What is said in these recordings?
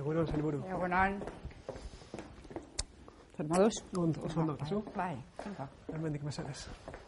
Egunon, sailburu. Egunon. Zer moduz? Oso ondo, zu? Bai, ondo. Hemendik mesedez.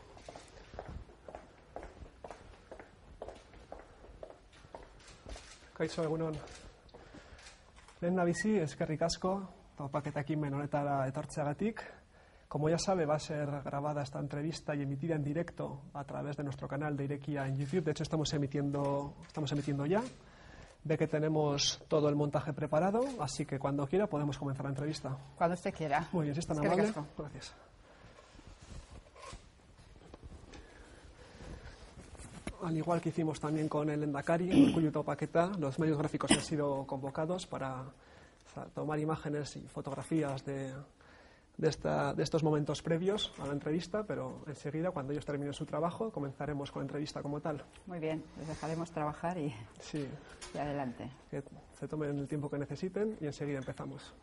Kaixo, egunon. Lehen nabizi, eskerrik asko, topaketa ekimen honetara etortzeagatik. Como ya sabe, va a ser grabada esta entrevista y emitida en directo a través de nuestro canal de Irekia en YouTube. De hecho, estamos emitiendo ya. Ve que tenemos todo el montaje preparado, así que cuando quiera podemos comenzar la entrevista. Cuando usted quiera. Muy bien, si es tan Eskerrik amable. asko. Gracias. Al igual que hicimos también con el Lehendakari, Urkullu Topaketa, los medios gráficos han sido convocados para tomar imágenes y fotografías de estos momentos previos a la entrevista, pero enseguida, cuando ellos terminen su trabajo, comenzaremos con la entrevista como tal. Muy bien, les dejaremos trabajar y Sí, adelante. que se tomen el tiempo que necesiten y enseguida empezamos.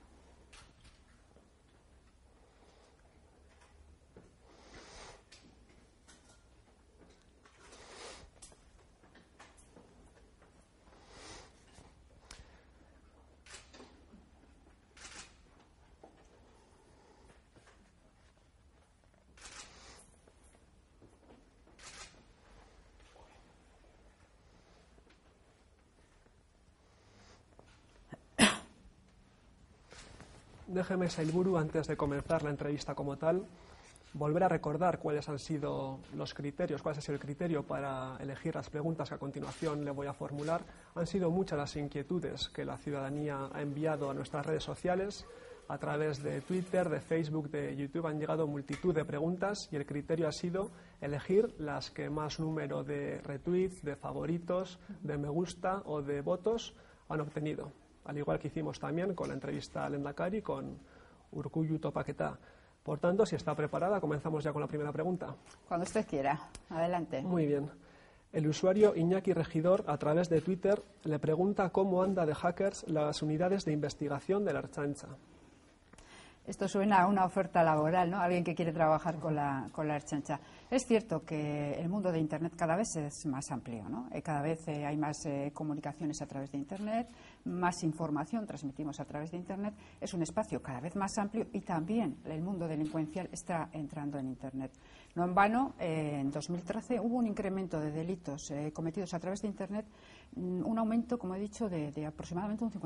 Déjeme, sailburu, antes de comenzar la entrevista como tal, volver a recordar cuáles han sido los criterios, cuál ha sido el criterio para elegir las preguntas que a continuación le voy a formular. Han sido muchas las inquietudes que la ciudadanía ha enviado a nuestras redes sociales. A través de Twitter, de Facebook, de YouTube han llegado multitud de preguntas y el criterio ha sido elegir las que más número de retweets, de favoritos, de me gusta o de votos han obtenido. Al igual que hicimos también con la entrevista al Lehendakari con Urkullu Topaketa. Por tanto, si está preparada, comenzamos ya con la primera pregunta. Cuando usted quiera. Adelante. Muy bien. El usuario Iñaki Regidor, a través de Twitter, le pregunta cómo anda de hackers las unidades de investigación de la Ertzaintza. Esto suena a una oferta laboral, ¿no? Alguien que quiere trabajar con la Ertzaintza. Es cierto que el mundo de Internet cada vez es más amplio, ¿no? Cada vez hay más comunicaciones a través de Internet, más información transmitimos a través de Internet. Es un espacio cada vez más amplio y también el mundo delincuencial está entrando en Internet. No en vano, en 2013 hubo un incremento de delitos cometidos a través de Internet, un aumento, como he dicho, de aproximadamente un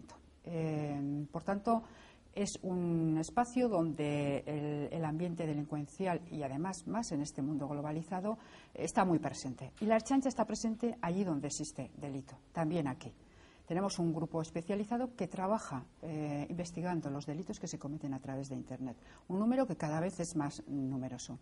50%. Por tanto, es un espacio donde el ambiente delincuencial y además más en este mundo globalizado está muy presente. Y la Ertzaintza está presente allí donde existe delito, también aquí. Tenemos un grupo especializado que trabaja investigando los delitos que se cometen a través de Internet. Un número que cada vez es más numeroso.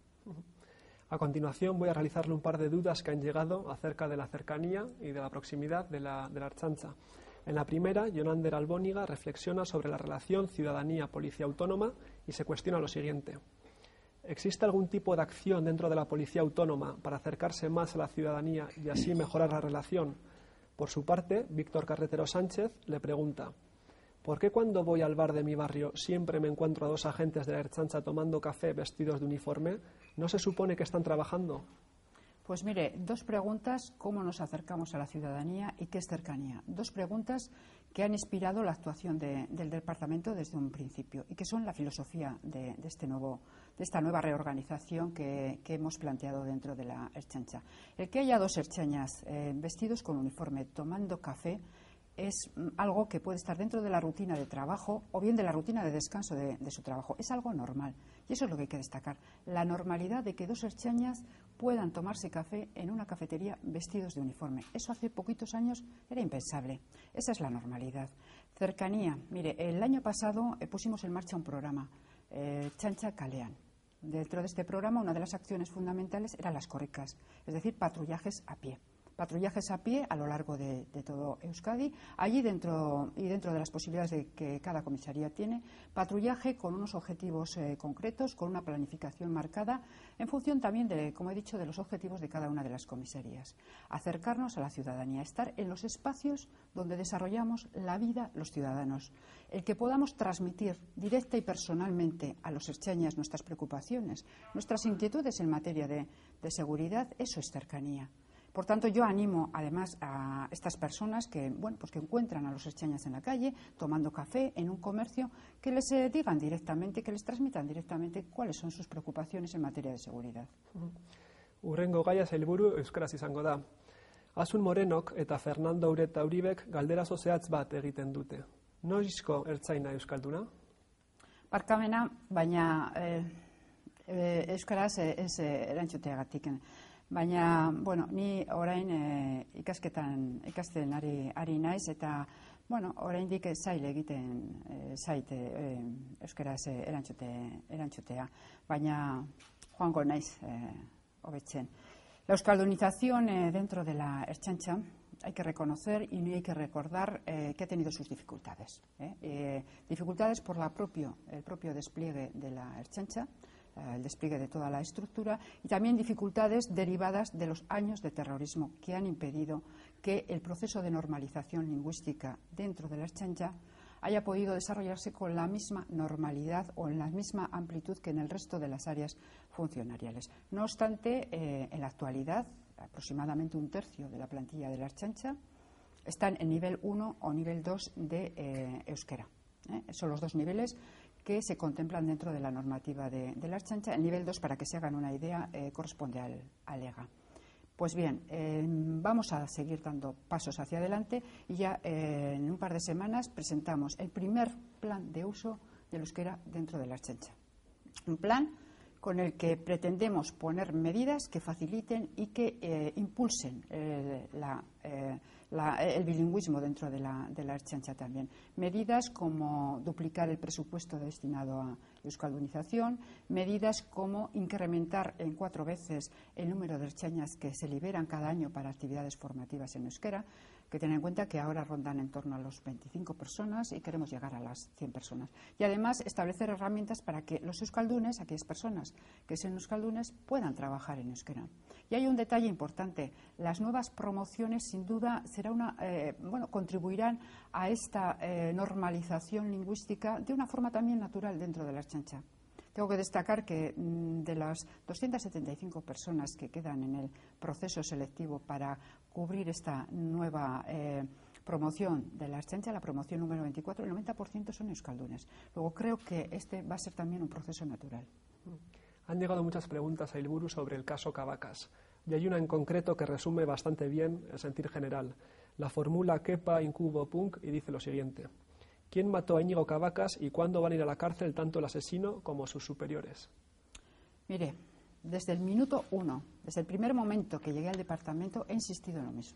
A continuación voy a realizarle un par de dudas que han llegado acerca de la cercanía y de la proximidad de la Ertzaintza. En la primera, Jonander Albóniga reflexiona sobre la relación ciudadanía-policía autónoma y se cuestiona lo siguiente. ¿Existe algún tipo de acción dentro de la policía autónoma para acercarse más a la ciudadanía y así mejorar la relación? Por su parte, Víctor Carretero Sánchez le pregunta: ¿por qué cuando voy al bar de mi barrio siempre me encuentro a dos agentes de la Ertzaintza tomando café vestidos de uniforme? ¿No se supone que están trabajando? Pues mire, dos preguntas: ¿cómo nos acercamos a la ciudadanía y qué es cercanía? Dos preguntas que han inspirado la actuación del departamento desde un principio y que son la filosofía de esta nueva reorganización que hemos planteado dentro de la Ertzaintza. El que haya dos ertzainas vestidos con uniforme tomando café es algo que puede estar dentro de la rutina de trabajo o bien de la rutina de descanso de su trabajo. Es algo normal y eso es lo que hay que destacar. La normalidad de que dos ertzainas puedan tomarse café en una cafetería vestidos de uniforme. Eso hace poquitos años era impensable. Esa es la normalidad. Cercanía. Mire, el año pasado pusimos en marcha un programa, Ertzaintza Kalean. Dentro de este programa, una de las acciones fundamentales eran las korrikas, es decir, patrullajes a pie. Patrullajes a pie a lo largo de todo Euskadi, allí dentro de las posibilidades que cada comisaría tiene, patrullaje con unos objetivos concretos, con una planificación marcada, en función también de, como he dicho, de los objetivos de cada una de las comisarías. Acercarnos a la ciudadanía, estar en los espacios donde desarrollamos la vida los ciudadanos. El que podamos transmitir directa y personalmente a los ertzainas nuestras preocupaciones, nuestras inquietudes en materia de seguridad, eso es cercanía. Por tanto, yo animo además a estas personas que, bueno, pues que encuentran a los ertzainas en la calle, tomando café en un comercio, que les digan directamente, que les transmitan directamente cuáles son sus preocupaciones en materia de seguridad. Hurrengo gaia sailburu euskaraz izango da. Asun Morenok eta Fernando Ureta Uribek galderazo zehatz bat egiten dute. Noizko ertzaina euskalduna? Barkamena, baina euskaraz ez erantzuteagatik. Baina, bueno, ni orain ikasten ari naiz, eta, bueno, oraindik zail egiten zait euskaraz erantzutea. Baina joango naiz hobetzen. La euskaldunización dentro de la Ertzaintza hay que reconocer y no hay que recordar que ha tenido sus dificultades. Dificultades por el propio despliegue de la Ertzaintza, el despliegue de toda la estructura, y también dificultades derivadas de los años de terrorismo que han impedido que el proceso de normalización lingüística dentro de la Ertzaintza haya podido desarrollarse con la misma normalidad o en la misma amplitud que en el resto de las áreas funcionariales. No obstante, en la actualidad, aproximadamente un tercio de la plantilla de la Ertzaintza están en nivel 1 o nivel 2 de euskera. Son los dos niveles que se contemplan dentro de la normativa de la Ertzaintza. El nivel 2, para que se hagan una idea, corresponde al EGA. Pues bien, vamos a seguir dando pasos hacia adelante y ya en un par de semanas presentamos el primer plan de uso del euskera dentro de la Ertzaintza. Un plan con el que pretendemos poner medidas que faciliten y que impulsen el bilingüismo dentro de la Ertzaintza también. Medidas como duplicar el presupuesto destinado a euskaldunización, medidas como incrementar en 4 veces el número de ertzainas que se liberan cada año para actividades formativas en euskera, que ten en cuenta que ahora rondan en torno a los 25 personas y queremos llegar a las 100 personas. Y además establecer herramientas para que los euskaldunes, aquellas personas que sean euskaldunes, puedan trabajar en euskera. Y hay un detalle importante: las nuevas promociones sin duda contribuirán a esta normalización lingüística de una forma también natural dentro de la Ertzaintza. Tengo que destacar que de las 275 personas que quedan en el proceso selectivo para cubrir esta nueva promoción de la Ertzaintza, la promoción número 24, el 90% son euskaldunes. Luego creo que este va a ser también un proceso natural. Han llegado muchas preguntas a Ilburu sobre el caso Cabacas, y hay una en concreto que resume bastante bien el sentir general. La formula Kepa Incubo Punk y dice lo siguiente: ¿quién mató a Íñigo Cabacas y cuándo van a ir a la cárcel tanto el asesino como sus superiores? Mire, desde el minuto 1, desde el primer momento que llegué al departamento, he insistido en lo mismo.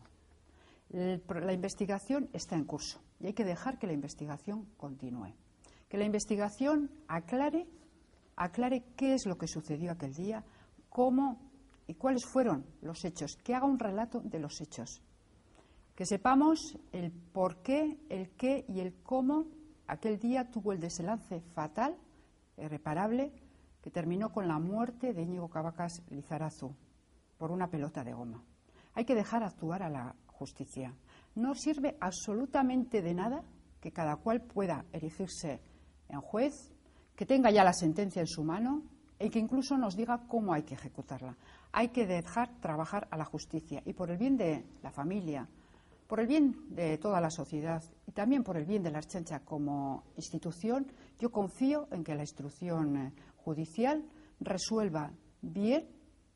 La investigación está en curso y hay que dejar que la investigación continúe. Que la investigación aclare qué es lo que sucedió aquel día, cómo y cuáles fueron los hechos, que haga un relato de los hechos. Que sepamos el por qué, el qué y el cómo aquel día tuvo el desenlace fatal, irreparable, que terminó con la muerte de Íñigo Cabacas Lizarazu por una pelota de goma. Hay que dejar actuar a la justicia. No sirve absolutamente de nada que cada cual pueda erigirse en juez, que tenga ya la sentencia en su mano y que incluso nos diga cómo hay que ejecutarla. Hay que dejar trabajar a la justicia, y por el bien de la familia, por el bien de toda la sociedad y también por el bien de la Ertzaintza como institución, yo confío en que la instrucción judicial resuelva bien,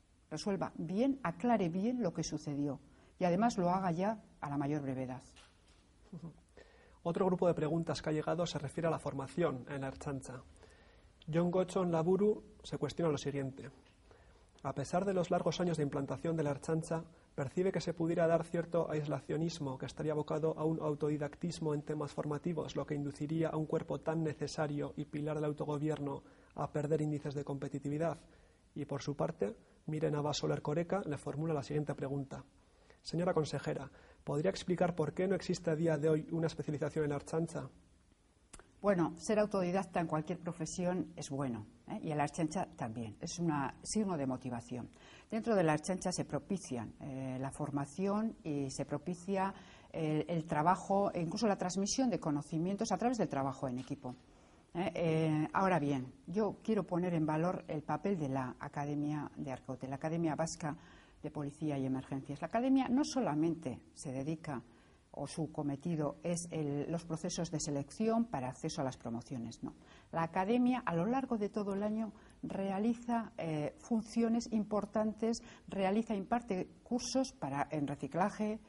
aclare bien lo que sucedió y además lo haga ya a la mayor brevedad. Otro grupo de preguntas que ha llegado se refiere a la formación en la Ertzaintza. Jon Gotzon Laburu se cuestiona lo siguiente: a pesar de los largos años de implantación de la Ertzaintza, ¿percibe que se pudiera dar cierto aislacionismo que estaría abocado a un autodidactismo en temas formativos, lo que induciría a un cuerpo tan necesario y pilar del autogobierno a perder índices de competitividad? Y por su parte, Miren Abasolo Erkoreka le formula la siguiente pregunta: señora consejera, ¿podría explicar por qué no existe a día de hoy una especialización en la Ertzaintza? Bueno, ser autodidacta en cualquier profesión es bueno, y en la Ertzaintza también, es un signo de motivación. Dentro de la Ertzaintza se propician la formación y se propicia el trabajo e incluso la transmisión de conocimientos a través del trabajo en equipo. Ahora bien, yo quiero poner en valor el papel de la Academia de Arkaute, la Academia Vasca de Policía y Emergencias. La Academia no solamente se dedica, o su cometido es los procesos de selección para acceso a las promociones, no. La Academia, a lo largo de todo el año, realiza funciones importantes, imparte cursos en reciclaje,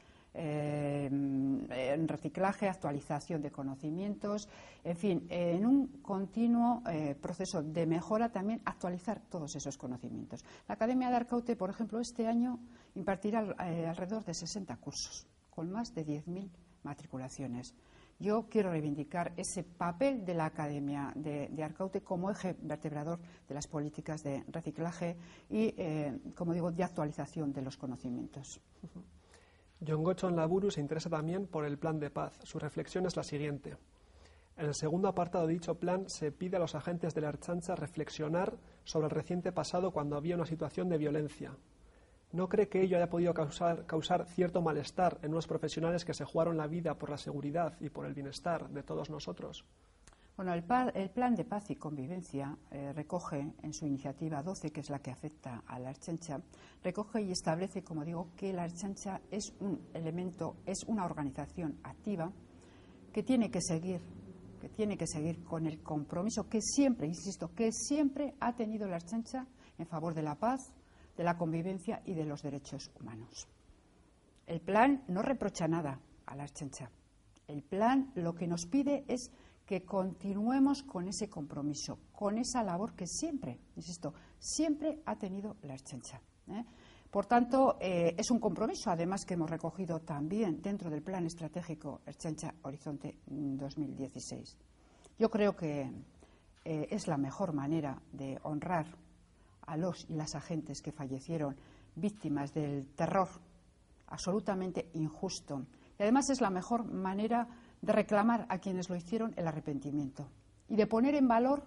actualización de conocimientos, en fin, en un continuo proceso de mejora, también actualizar todos esos conocimientos. La Academia de Arkaute, por ejemplo, este año impartirá alrededor de 60 cursos, con más de 10.000 matriculaciones. Yo quiero reivindicar ese papel de la Academia de Arkaute como eje vertebrador de las políticas de reciclaje y, como digo, de actualización de los conocimientos. Jon Gotzon Laburu se interesa también por el plan de paz. Su reflexión es la siguiente. En el segundo apartado de dicho plan se pide a los agentes de la Ertzaintza reflexionar sobre el reciente pasado cuando había una situación de violencia. ¿No cree que ello haya podido causar cierto malestar en unos profesionales que se jugaron la vida por la seguridad y por el bienestar de todos nosotros? Bueno, el plan de paz y convivencia recoge en su iniciativa 12, que es la que afecta a la Ertzaintza, recoge y establece, como digo, que la Ertzaintza es un elemento, es una organización activa que tiene que seguir con el compromiso que siempre, insisto, que siempre ha tenido la Ertzaintza en favor de la paz, de la convivencia y de los derechos humanos. El plan no reprocha nada a la Ertzaintza. El plan lo que nos pide es que continuemos con ese compromiso, con esa labor que siempre, insisto, siempre ha tenido la Ertzaintza. Por tanto, es un compromiso, además, que hemos recogido también dentro del Plan Estratégico Ertzaintza Horizonte 2016. Yo creo que es la mejor manera de honrar a los y las agentes que fallecieron víctimas del terror absolutamente injusto. Y además es la mejor manera de reclamar a quienes lo hicieron el arrepentimiento y de poner en valor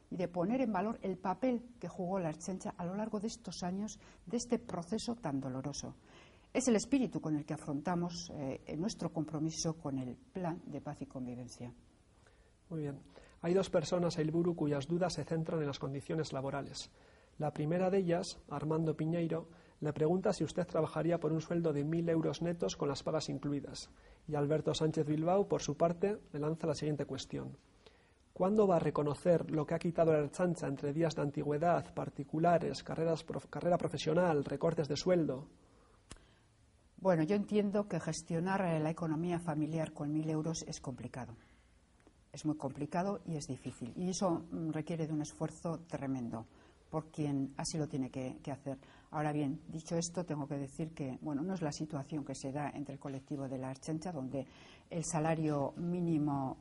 el papel que jugó la Ertzaintza a lo largo de estos años, de este proceso tan doloroso. Es el espíritu con el que afrontamos nuestro compromiso con el Plan de Paz y Convivencia. Muy bien. Hay dos personas, Sailburu, cuyas dudas se centran en las condiciones laborales. La primera de ellas, Armando Piñeiro, le pregunta si usted trabajaría por un sueldo de 1.000 euros netos con las pagas incluidas. Y Alberto Sánchez Bilbao, por su parte, le lanza la siguiente cuestión. ¿Cuándo va a reconocer lo que ha quitado la Ertzaintza entre días de antigüedad, particulares, carrera profesional, recortes de sueldo? Bueno, yo entiendo que gestionar la economía familiar con 1.000 euros es complicado. Es muy complicado y es difícil. Y eso requiere de un esfuerzo tremendo por quien así lo tiene que hacer. Ahora bien, dicho esto, tengo que decir que no es la situación que se da entre el colectivo de la Ertzaintza, donde el salario medio,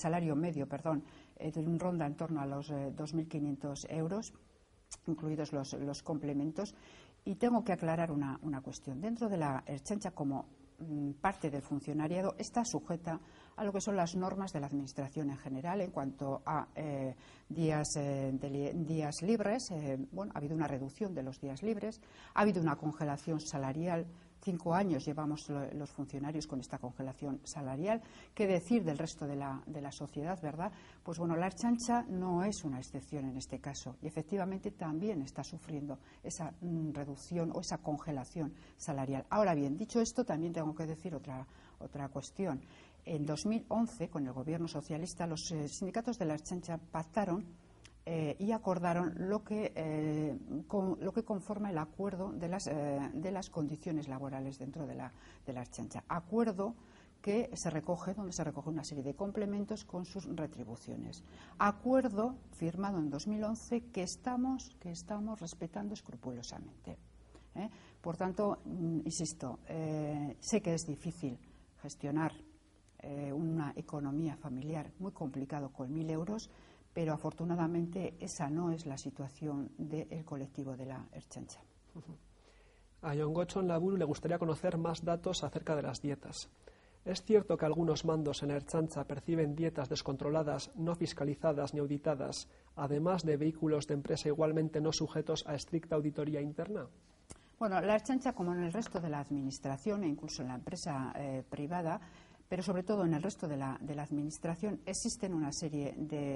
ronda en torno a los 2.500 euros, incluidos los complementos. Y tengo que aclarar una cuestión. Dentro de la Ertzaintza, como parte del funcionariado, está sujeta a lo que son las normas de la Administración en general en cuanto a días libres. Ha habido una reducción de los días libres, ha habido una congelación salarial. 5 años llevamos los funcionarios con esta congelación salarial. ¿Qué decir del resto de la sociedad, verdad? Pues la Ertzaintza no es una excepción en este caso y efectivamente también está sufriendo esa reducción o esa congelación salarial. Ahora bien, dicho esto, también tengo que decir otra cuestión. En 2011, con el Gobierno socialista, los sindicatos de la Ertzaintza pactaron y acordaron lo que conforma el acuerdo de las condiciones laborales dentro de la Ertzaintza. Acuerdo donde se recoge una serie de complementos con sus retribuciones. Acuerdo firmado en 2011 que estamos respetando escrupulosamente. Por tanto, insisto, sé que es difícil gestionar una economía familiar muy complicado con 1.000 euros, pero afortunadamente esa no es la situación del colectivo de la Ertzaintza. A Jon Gotzon Laburu le gustaría conocer más datos acerca de las dietas. ¿Es cierto que algunos mandos en la Ertzaintza perciben dietas descontroladas, no fiscalizadas ni auditadas, además de vehículos de empresa igualmente no sujetos a estricta auditoría interna? Bueno, la Ertzaintza, como en el resto de la Administración e incluso en la empresa privada, pero sobre todo en el resto de la Administración existen una serie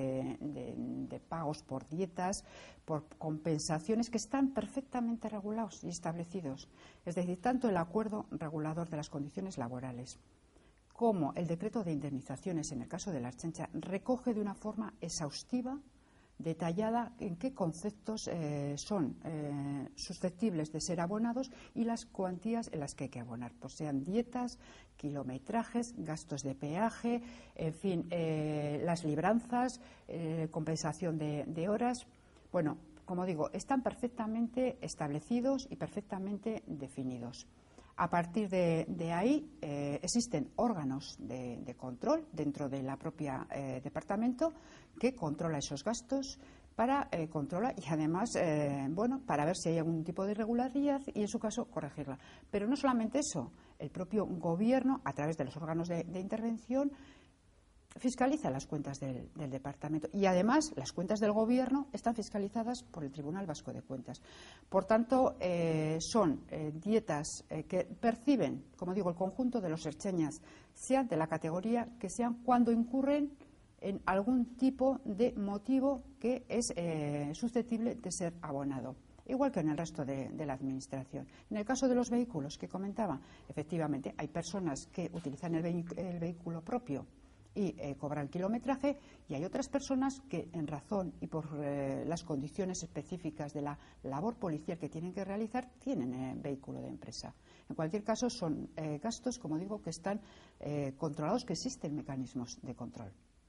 de pagos por dietas, por compensaciones que están perfectamente regulados y establecidos. Es decir, tanto el acuerdo regulador de las condiciones laborales como el decreto de indemnizaciones en el caso de la Ertzaintza recoge de una forma exhaustiva, detallada, en qué conceptos son susceptibles de ser abonados y las cuantías en las que hay que abonar, pues sean dietas, kilometrajes, gastos de peaje, en fin, las libranzas, compensación de horas. Bueno, como digo, están perfectamente establecidos y perfectamente definidos. A partir de ahí existen órganos de control dentro de la propia departamento que controla esos gastos para controlar y además para ver si hay algún tipo de irregularidad y en su caso corregirla. Pero no solamente eso, el propio gobierno a través de los órganos de intervención fiscaliza las cuentas del departamento y además las cuentas del gobierno están fiscalizadas por el Tribunal Vasco de Cuentas. Por tanto, son dietas que perciben, como digo, el conjunto de los ertzainas, sean de la categoría que sean, cuando incurren en algún tipo de motivo que es susceptible de ser abonado, igual que en el resto de la Administración. En el caso de los vehículos que comentaba, efectivamente hay personas que utilizan el vehículo propio y cobran kilometraje, y hay otras personas que, en razón y por las condiciones específicas de la labor policial que tienen que realizar, tienen vehículo de empresa. En cualquier caso, son gastos, como digo, que están controlados, que existen mecanismos de control.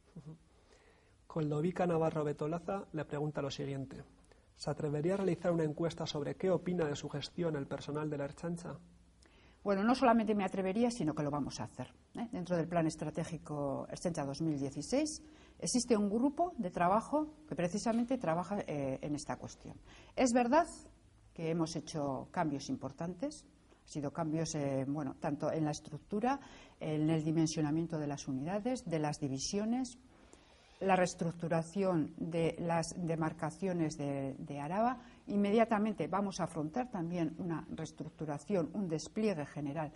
Coldovica Navarro Betolaza le pregunta lo siguiente: ¿se atrevería a realizar una encuesta sobre qué opina de su gestión el personal de la Ertzaintza? Bueno, no solamente me atrevería, sino que lo vamos a hacer. Dentro del Plan Estratégico Ertzaintza 2016 existe un grupo de trabajo que precisamente trabaja en esta cuestión. Es verdad que hemos hecho cambios importantes, han sido cambios tanto en la estructura, en el dimensionamiento de las unidades, de las divisiones, la reestructuración de las demarcaciones de Araba. Inmediatamente vamos a afrontar también una reestructuración, un despliegue general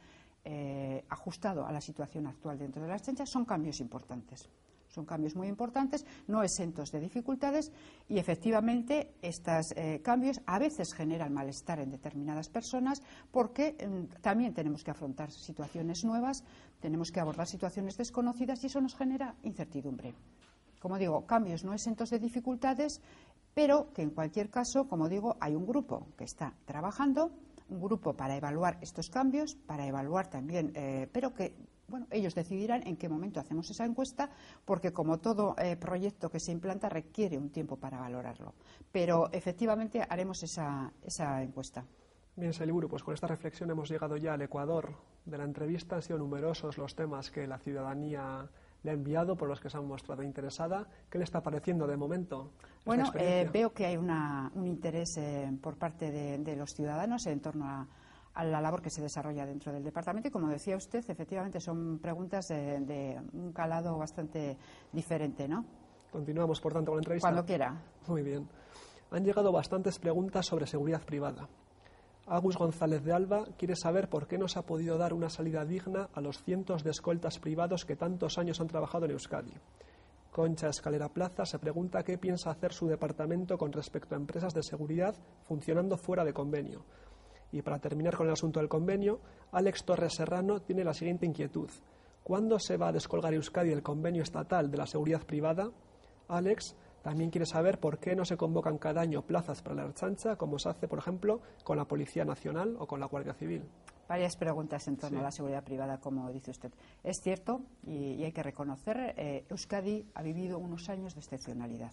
ajustado a la situación actual dentro de la Ertzaintza. Son cambios importantes, son cambios muy importantes, no exentos de dificultades, y efectivamente estos cambios a veces generan malestar en determinadas personas porque también tenemos que afrontar situaciones nuevas, tenemos que abordar situaciones desconocidas y eso nos genera incertidumbre. Como digo, cambios no exentos de dificultades, pero que en cualquier caso, como digo, hay un grupo que está trabajando, un grupo para evaluar estos cambios, para evaluar también, pero que ellos decidirán en qué momento hacemos esa encuesta, porque como todo proyecto que se implanta requiere un tiempo para valorarlo. Pero efectivamente haremos esa encuesta. Bien, Sailburu, pues con esta reflexión hemos llegado ya al ecuador de la entrevista. Han sido numerosos los temas que la ciudadanía le ha enviado, por los que se han mostrado interesada. ¿Qué le está pareciendo de momento? Bueno, veo que hay un interés por parte de los ciudadanos en torno a la labor que se desarrolla dentro del departamento y, como decía usted, efectivamente son preguntas de un calado bastante diferente, ¿no? Continuamos, por tanto, con la entrevista. Cuando quiera. Muy bien. Han llegado bastantes preguntas sobre seguridad privada. Agus González de Alba quiere saber por qué no se ha podido dar una salida digna a los cientos de escoltas privados que tantos años han trabajado en Euskadi. Concha Escalera Plaza se pregunta qué piensa hacer su departamento con respecto a empresas de seguridad funcionando fuera de convenio. Y para terminar con el asunto del convenio, Alex Torres Serrano tiene la siguiente inquietud: ¿cuándo se va a descolgar Euskadi del convenio estatal de la seguridad privada? Alex también quiere saber por qué no se convocan cada año plazas para la Ertzaintza, como se hace, por ejemplo, con la Policía Nacional o con la Guardia Civil. Varias preguntas en torno a la seguridad privada, como dice usted. Es cierto, y hay que reconocer, Euskadi ha vivido unos años de excepcionalidad.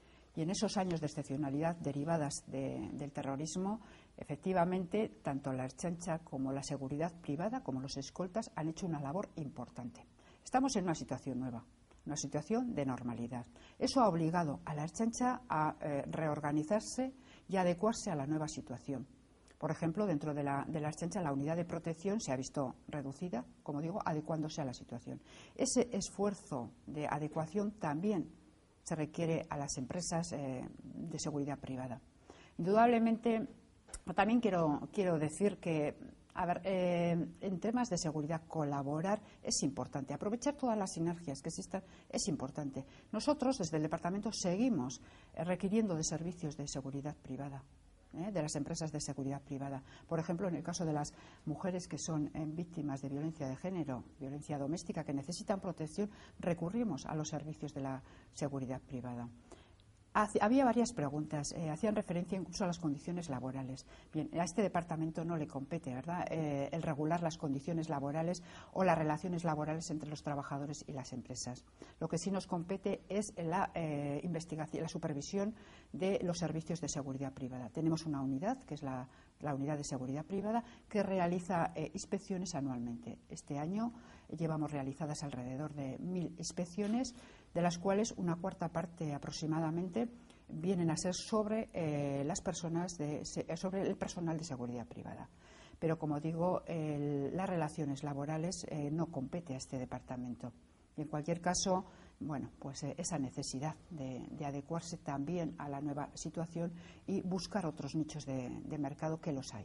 Y en esos años de excepcionalidad derivadas del terrorismo, efectivamente, tanto la Ertzaintza como la seguridad privada, como los escoltas, han hecho una labor importante. Estamos en una situación nueva, una situación de normalidad. Eso ha obligado a la Ertzaintza a reorganizarse y adecuarse a la nueva situación. Por ejemplo, dentro de la Ertzaintza, la unidad de protección se ha visto reducida, como digo, adecuándose a la situación. Ese esfuerzo de adecuación también se requiere a las empresas de seguridad privada. Indudablemente, también quiero decir que A ver, en temas de seguridad, colaborar es importante. Aprovechar todas las sinergias que existan es importante. Nosotros, desde el Departamento, seguimos requiriendo de servicios de seguridad privada, de las empresas de seguridad privada. Por ejemplo, en el caso de las mujeres que son víctimas de violencia de género, violencia doméstica, que necesitan protección, recurrimos a los servicios de la seguridad privada. Había varias preguntas, hacían referencia incluso a las condiciones laborales. Bien, a este departamento no le compete, ¿verdad?, el regular las condiciones laborales o las relaciones laborales entre los trabajadores y las empresas. Lo que sí nos compete es la investigación, la supervisión de los servicios de seguridad privada. Tenemos una unidad, que es la unidad de seguridad privada, que realiza inspecciones anualmente. Este año llevamos realizadas alrededor de 1000 inspecciones, de las cuales una cuarta parte aproximadamente vienen a ser sobre las personas sobre el personal de seguridad privada. Pero, como digo, las relaciones laborales no compete a este departamento. Y en cualquier caso, bueno, pues esa necesidad de adecuarse también a la nueva situación y buscar otros nichos de mercado, que los hay.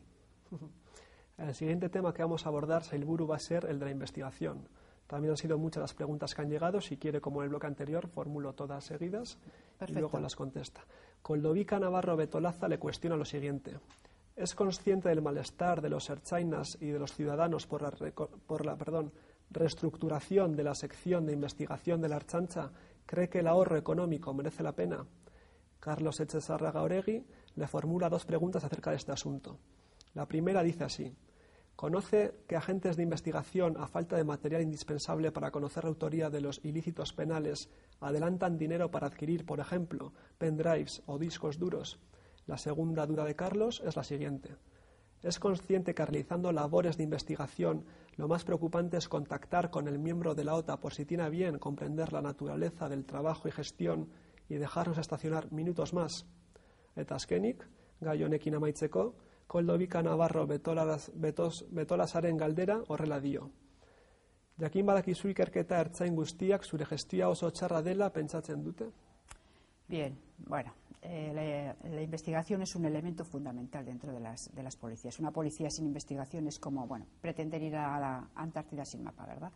El siguiente tema que vamos a abordar, Sailburu, va a ser el de la investigación. También han sido muchas las preguntas que han llegado. Si quiere, como en el bloque anterior, formulo todas seguidas. Perfecto. Y luego las contesta. Coldovica Navarro Betolaza le cuestiona lo siguiente. ¿Es consciente del malestar de los ertzainas y de los ciudadanos por la reestructuración de la sección de investigación de la Ertzaintza? ¿Cree que el ahorro económico merece la pena? Carlos Echezarraga Oregui le formula 2 preguntas acerca de este asunto. La primera dice así. ¿Conoce que agentes de investigación, a falta de material indispensable para conocer la autoría de los ilícitos penales, adelantan dinero para adquirir, por ejemplo, pendrives o discos duros? La segunda duda de Carlos es la siguiente. ¿Es consciente que realizando labores de investigación lo más preocupante es contactar con el miembro de la OTA por si tiene a bien comprender la naturaleza del trabajo y gestión y dejarnos estacionar minutos más? Eta azkenik, gai honekin amaitzeko, Koldovika Navarro Betolasaren galdera horrela dio. Jakin badakizu ikerketa ertzain guztiak zure gestioa oso txarra dela pentsatzen dute? Bien, bueno, la investigación es un elemento fundamental dentro de las policías. Una policía sin investigación es como, bueno, pretender ir a la Antártida sin mapa, ¿verdad?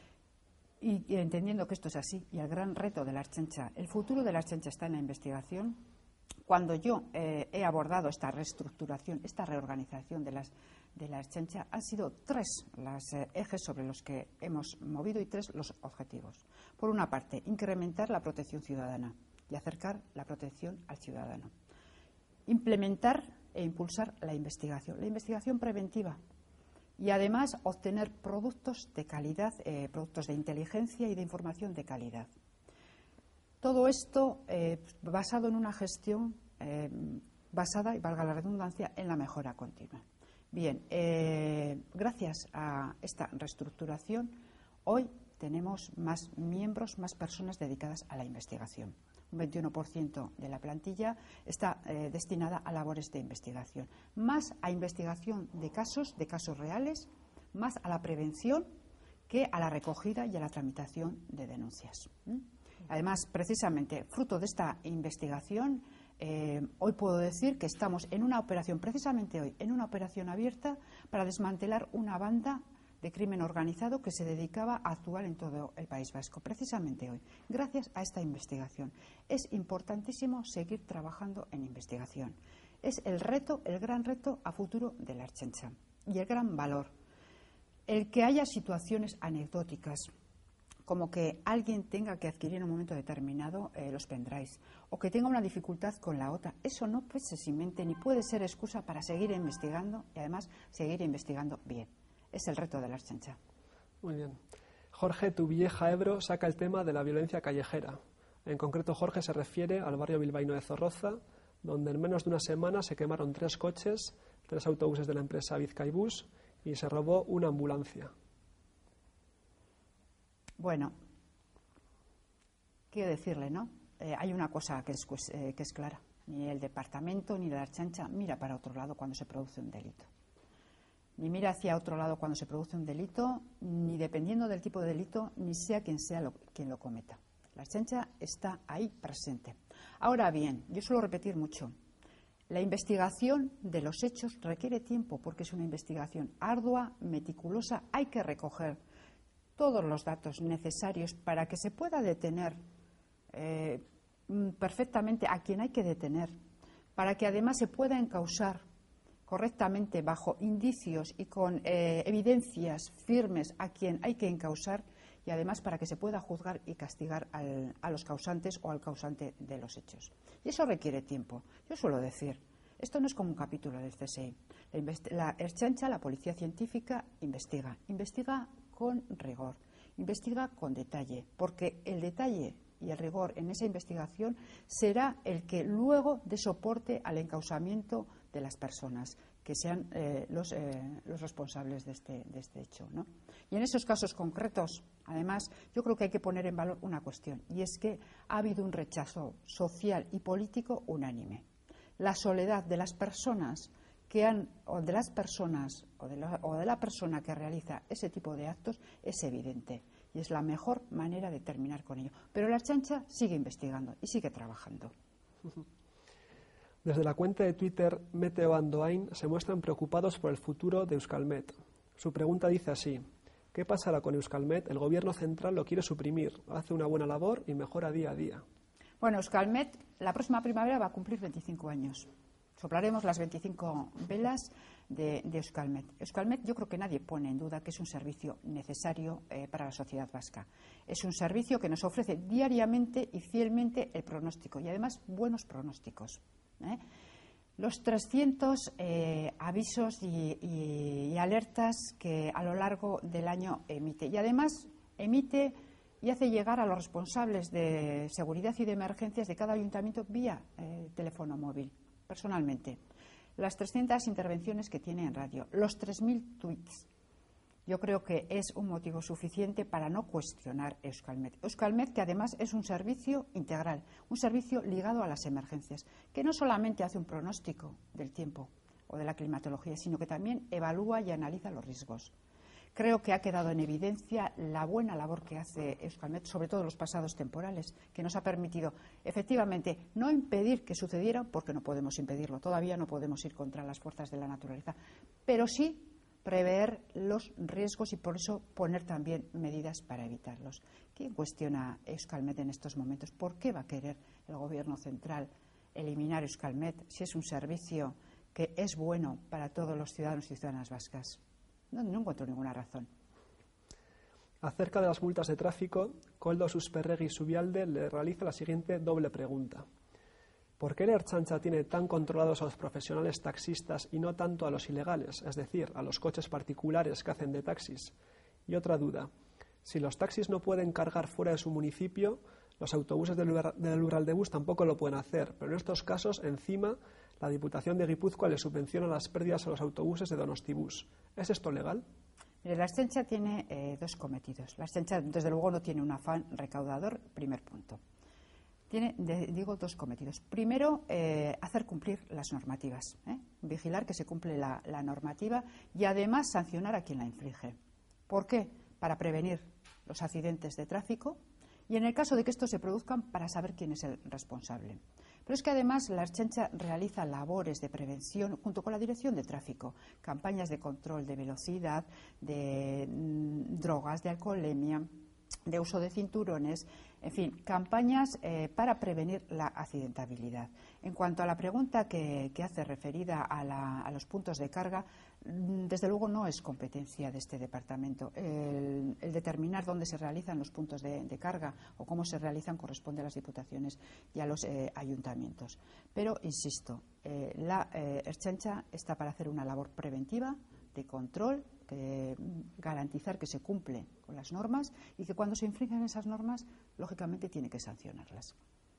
Y entendiendo que esto es así, y el gran reto de la Ertzaintza, el futuro de la Ertzaintza está en la investigación. Cuando yo he abordado esta reestructuración, esta reorganización de la Ertzaintza, han sido 3 los ejes sobre los que hemos movido y 3 los objetivos. Por una parte, incrementar la protección ciudadana y acercar la protección al ciudadano. Implementar e impulsar la investigación preventiva, y además obtener productos de calidad, productos de inteligencia y de información de calidad. Todo esto basado en una gestión basada, y valga la redundancia, en la mejora continua. Bien, gracias a esta reestructuración, hoy tenemos más miembros, más personas dedicadas a la investigación. Un 21% de la plantilla está destinada a labores de investigación. Más a investigación de casos reales, más a la prevención que a la recogida y a la tramitación de denuncias. Además, precisamente, fruto de esta investigación, hoy puedo decir que estamos en una operación, precisamente hoy, en una operación abierta para desmantelar una banda de crimen organizado que se dedicaba a actuar en todo el País Vasco, precisamente hoy, gracias a esta investigación. Es importantísimo seguir trabajando en investigación. Es el reto, el gran reto a futuro de la Ertzaintza, y el gran valor. El que haya situaciones anecdóticas, como que alguien tenga que adquirir en un momento determinado los pendrives, o que tenga una dificultad con la OTA, eso no precisamente ni puede ser excusa para seguir investigando, y además seguir investigando bien. Es el reto de la Ertzaintza. Muy bien. Jorge Tuvieja Ebro saca el tema de la violencia callejera. En concreto, Jorge se refiere al barrio bilbaíno de Zorroza, donde en menos de una semana se quemaron 3 coches, 3 autobuses de la empresa Bizkaibus y se robó una ambulancia. Bueno, quiero decirle, ¿no? Hay una cosa que es clara. Ni el departamento ni la Ertzaintza mira para otro lado cuando se produce un delito. Ni mira hacia otro lado cuando se produce un delito, ni dependiendo del tipo de delito, ni sea quien sea quien lo cometa. La Ertzaintza está ahí presente. Ahora bien, yo suelo repetir mucho, La investigación de los hechos requiere tiempo porque es una investigación ardua, meticulosa. Hay que recoger todos los datos necesarios para que se pueda detener perfectamente a quien hay que detener, para que además se pueda encausar correctamente bajo indicios y con evidencias firmes a quien hay que encausar, y además para que se pueda juzgar y castigar a los causantes o al causante de los hechos. Y eso requiere tiempo. Yo suelo decir, esto no es como un capítulo del CSI. La Ertzaintza, la policía científica, investiga con rigor, investiga con detalle, porque el detalle y el rigor en esa investigación será el que luego dé soporte al encausamiento de las personas que sean los responsables de este hecho, ¿no? Y en esos casos concretos, además, yo creo que hay que poner en valor una cuestión, y es que ha habido un rechazo social y político unánime. La soledad de las personas o de la persona que realiza ese tipo de actos es evidente, y es la mejor manera de terminar con ello. Pero la Ertzaintza sigue investigando y sigue trabajando. Desde la cuenta de Twitter Meteo Andoain se muestran preocupados por el futuro de Euskalmet. Su pregunta dice así: ¿qué pasará con Euskalmet? El gobierno central lo quiere suprimir, hace una buena labor y mejora día a día. Bueno, Euskalmet la próxima primavera va a cumplir 25 años. Soplaremos las 25 velas de Euskalmet. Euskalmet, yo creo que nadie pone en duda que es un servicio necesario para la sociedad vasca. Es un servicio que nos ofrece diariamente y fielmente el pronóstico, y además buenos pronósticos. Los 300 avisos y alertas que a lo largo del año emite. Y además emite y hace llegar a los responsables de seguridad y de emergencias de cada ayuntamiento vía teléfono móvil, personalmente. Las 300 intervenciones que tiene en radio, los 3.000 tweets. Yo creo que es un motivo suficiente para no cuestionar Euskalmet. Euskalmet, que además es un servicio integral, un servicio ligado a las emergencias, que no solamente hace un pronóstico del tiempo o de la climatología, sino que también evalúa y analiza los riesgos. Creo que ha quedado en evidencia la buena labor que hace Euskalmet, sobre todo los pasados temporales, que nos ha permitido efectivamente no impedir que sucediera, porque no podemos impedirlo, todavía no podemos ir contra las fuerzas de la naturaleza, pero sí prever los riesgos y por eso poner también medidas para evitarlos. ¿Quién cuestiona Euskalmet en estos momentos? ¿Por qué va a querer el Gobierno central eliminar Euskalmet si es un servicio que es bueno para todos los ciudadanos y ciudadanas vascas? No encuentro ninguna razón. Acerca de las multas de tráfico, Koldo Susperregui Subialde le realiza la siguiente doble pregunta. ¿Por qué la Ertzaintza tiene tan controlados a los profesionales taxistas y no tanto a los ilegales, es decir, a los coches particulares que hacen de taxis? Y otra duda, si los taxis no pueden cargar fuera de su municipio, los autobuses del Urraldebus tampoco lo pueden hacer, pero en estos casos, encima, la Diputación de Guipúzcoa le subvenciona las pérdidas a los autobuses de Donostibus. ¿Es esto legal? Mire, la Ertzaintza tiene dos cometidos. La Ertzaintza, desde luego, no tiene un afán recaudador, primer punto. Tiene, dos cometidos. Primero, hacer cumplir las normativas, vigilar que se cumple la normativa y además sancionar a quien la infringe. ¿Por qué? Para prevenir los accidentes de tráfico y en el caso de que estos se produzcan, para saber quién es el responsable. Pero es que además la Ertzaintza realiza labores de prevención junto con la Dirección de Tráfico, campañas de control de velocidad, de drogas, de alcoholemia, de uso de cinturones, en fin, campañas para prevenir la accidentabilidad. En cuanto a la pregunta que hace referida a los puntos de carga, desde luego no es competencia de este departamento. El determinar dónde se realizan los puntos de carga o cómo se realizan corresponde a las diputaciones y a los ayuntamientos. Pero, insisto, la Ertzaintza está para hacer una labor preventiva, de control, garantizar que se cumple con las normas y que cuando se infringen esas normas, lógicamente tiene que sancionarlas.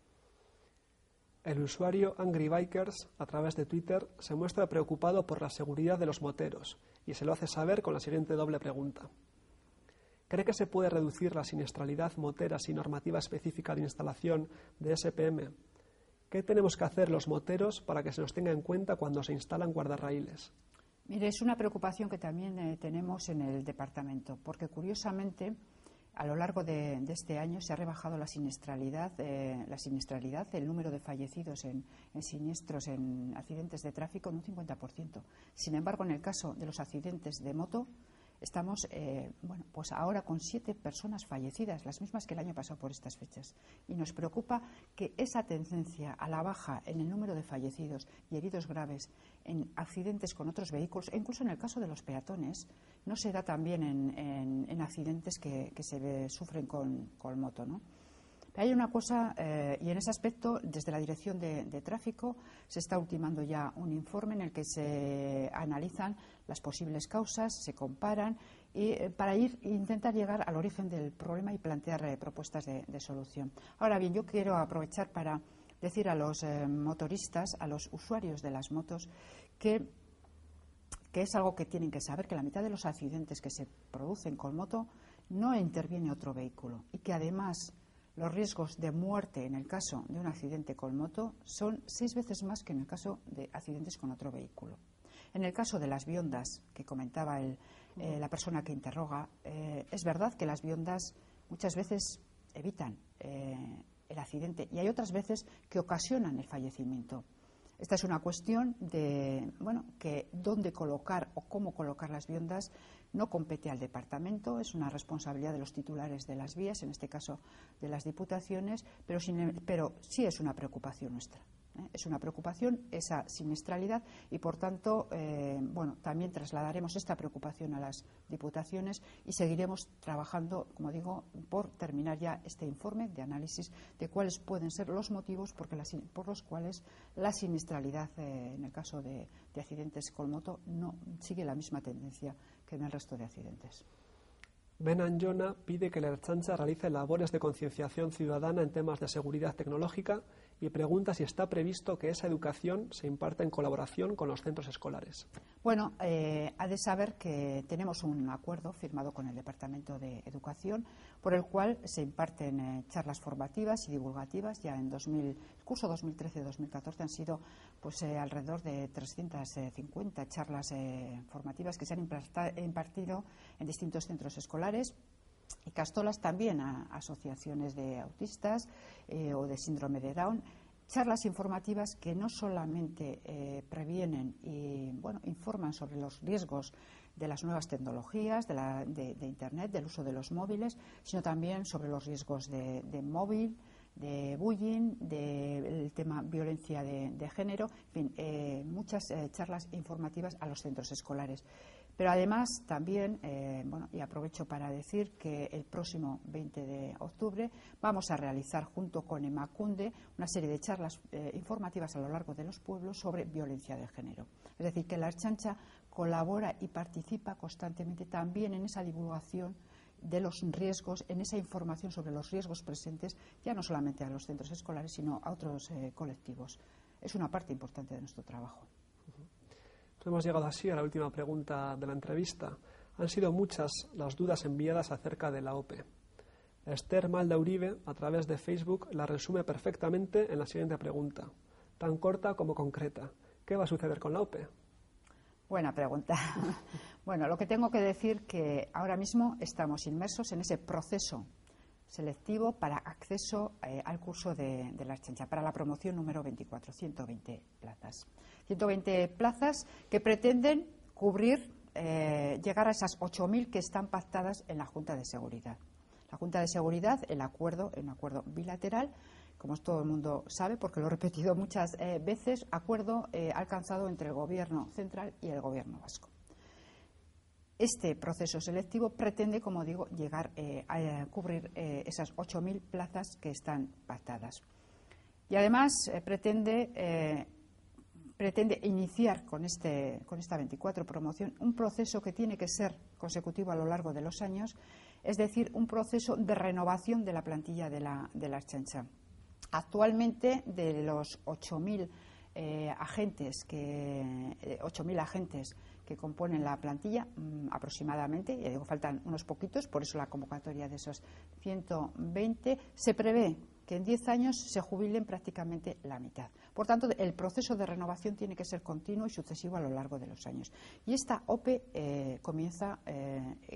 El usuario Angry Bikers, a través de Twitter, se muestra preocupado por la seguridad de los moteros y se lo hace saber con la siguiente doble pregunta. ¿Cree que se puede reducir la siniestralidad motera sin normativa específica de instalación de SPM? ¿Qué tenemos que hacer los moteros para que se nos tenga en cuenta cuando se instalan guardarraíles? Mire, es una preocupación que también tenemos en el departamento, porque curiosamente a lo largo de este año se ha rebajado la siniestralidad, el número de fallecidos en siniestros, en accidentes de tráfico, en un 50%. Sin embargo, en el caso de los accidentes de moto, estamos pues ahora con 7 personas fallecidas, las mismas que el año pasado por estas fechas. Y nos preocupa que esa tendencia a la baja en el número de fallecidos y heridos graves en accidentes con otros vehículos, e incluso en el caso de los peatones, no se da también en accidentes que se sufren con moto, ¿no? Hay una cosa, y en ese aspecto, desde la Dirección de Tráfico, se está ultimando ya un informe en el que se analizan las posibles causas, se comparan, y para intentar llegar al origen del problema y plantear propuestas de solución. Ahora bien, yo quiero aprovechar para decir a los motoristas, a los usuarios de las motos, que es algo que tienen que saber, que la mitad de los accidentes que se producen con moto no interviene otro vehículo, y que además los riesgos de muerte en el caso de un accidente con moto son 6 veces más que en el caso de accidentes con otro vehículo. En el caso de las biondas, que comentaba la persona que interroga, es verdad que las biondas muchas veces evitan el accidente y hay otras veces que ocasionan el fallecimiento. Esta es una cuestión de, que dónde colocar o cómo colocar las biondas no compete al departamento, es una responsabilidad de los titulares de las vías, en este caso de las diputaciones, pero sí es una preocupación nuestra. Es una preocupación esa siniestralidad y, por tanto, también trasladaremos esta preocupación a las diputaciones y seguiremos trabajando, como digo, por terminar ya este informe de análisis de cuáles pueden ser los motivos por los cuales la siniestralidad en el caso de accidentes con moto no sigue la misma tendencia que en el resto de accidentes. Ben Anjona pide que la Ertzaintza realice labores de concienciación ciudadana en temas de seguridad tecnológica y pregunta si está previsto que esa educación se imparta en colaboración con los centros escolares. Bueno, ha de saber que tenemos un acuerdo firmado con el Departamento de Educación por el cual se imparten charlas formativas y divulgativas. Ya en el curso 2013-2014 han sido alrededor de 350 charlas formativas que se han impartido en distintos centros escolares. Y castolas también a asociaciones de autistas o de síndrome de Down, charlas informativas que no solamente previenen y informan sobre los riesgos de las nuevas tecnologías, de Internet, del uso de los móviles, sino también sobre los riesgos de móvil, de bullying, del tema violencia de género, en fin, muchas charlas informativas a los centros escolares. Pero además también, y aprovecho para decir que el próximo 20 de octubre vamos a realizar junto con Emakunde una serie de charlas informativas a lo largo de los pueblos sobre violencia de género. Es decir, que la Ertzaintza colabora y participa constantemente también en esa divulgación de los riesgos, en esa información sobre los riesgos presentes, ya no solamente a los centros escolares, sino a otros colectivos. Es una parte importante de nuestro trabajo. Hemos llegado así a la última pregunta de la entrevista. Han sido muchas las dudas enviadas acerca de la OPE. Esther Malda Uribe, a través de Facebook, la resume perfectamente en la siguiente pregunta, tan corta como concreta. ¿Qué va a suceder con la OPE? Buena pregunta. Bueno, lo que tengo que decir que ahora mismo estamos inmersos en ese proceso selectivo para acceso al curso de la Ertzaintza, para la promoción número 24, 120 plazas. 120 plazas que pretenden cubrir, llegar a esas 8.000 que están pactadas en la Junta de Seguridad. La Junta de Seguridad, un acuerdo bilateral, como todo el mundo sabe, porque lo he repetido muchas veces, acuerdo alcanzado entre el Gobierno central y el Gobierno vasco. Este proceso selectivo pretende, como digo, llegar a cubrir esas 8.000 plazas que están pactadas. Y además pretende iniciar con esta 24 promoción un proceso que tiene que ser consecutivo a lo largo de los años, es decir, un proceso de renovación de la plantilla de la Ertzaintza. Actualmente, de los 8.000 agentes que componen la plantilla, aproximadamente, ya digo, faltan unos poquitos, por eso la convocatoria de esos 120, se prevé que en 10 años se jubilen prácticamente la mitad. Por tanto, el proceso de renovación tiene que ser continuo y sucesivo a lo largo de los años. Y esta OPE comienza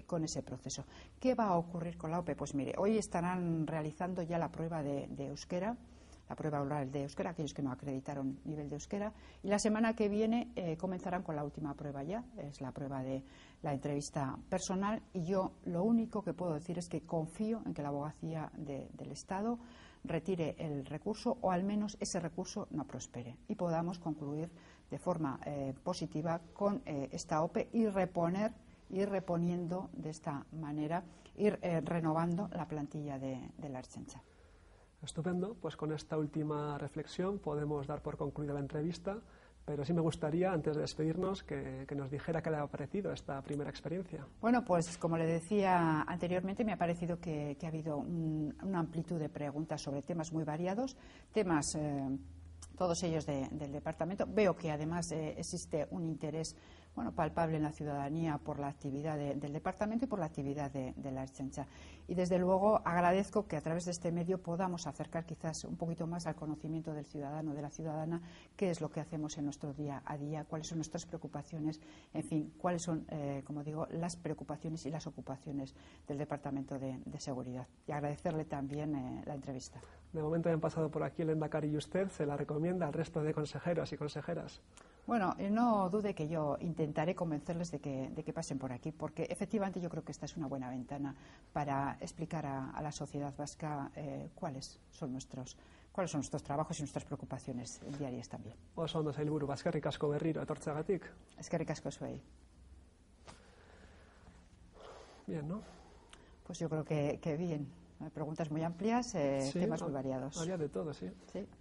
con ese proceso. ¿Qué va a ocurrir con la OPE? Pues mire, hoy estarán realizando ya la prueba de euskera, la prueba oral de euskera, aquellos que no acreditaron nivel de euskera, y la semana que viene comenzarán con la última prueba ya, es la prueba de la entrevista personal, y yo lo único que puedo decir es que confío en que la abogacía del Estado retire el recurso, o al menos ese recurso no prospere, y podamos concluir de forma positiva con esta OPE y ir reponiendo de esta manera, ir renovando la plantilla de la Ertzaintza. Estupendo, pues con esta última reflexión podemos dar por concluida la entrevista, pero sí me gustaría, antes de despedirnos, que nos dijera qué le ha parecido esta primera experiencia. Bueno, pues como le decía anteriormente, me ha parecido que ha habido una amplitud de preguntas sobre temas muy variados, temas todos ellos del departamento. Veo que además existe un interés palpable en la ciudadanía por la actividad del departamento y por la actividad de la Ertzaintza. Y desde luego agradezco que a través de este medio podamos acercar quizás un poquito más al conocimiento del ciudadano, de la ciudadana, qué es lo que hacemos en nuestro día a día, cuáles son nuestras preocupaciones, en fin, cuáles son, como digo, las preocupaciones y las ocupaciones del Departamento de Seguridad. Y agradecerle también la entrevista. De momento han pasado por aquí el Lehendakari y usted, ¿se la recomienda al resto de consejeros y consejeras? Bueno, no dude que yo intentaré convencerles de que pasen por aquí, porque efectivamente yo creo que esta es una buena ventana para explicar a la sociedad vasca cuáles son nuestros trabajos y nuestras preocupaciones diarias también. Oso ondo sailburu, eskerrik asko berriro etortzeagatik. Eskerrik asko zuei. Bien, ¿no? Pues yo creo que bien. Preguntas muy amplias, sí, temas muy variados. Había de todo, sí. Sí.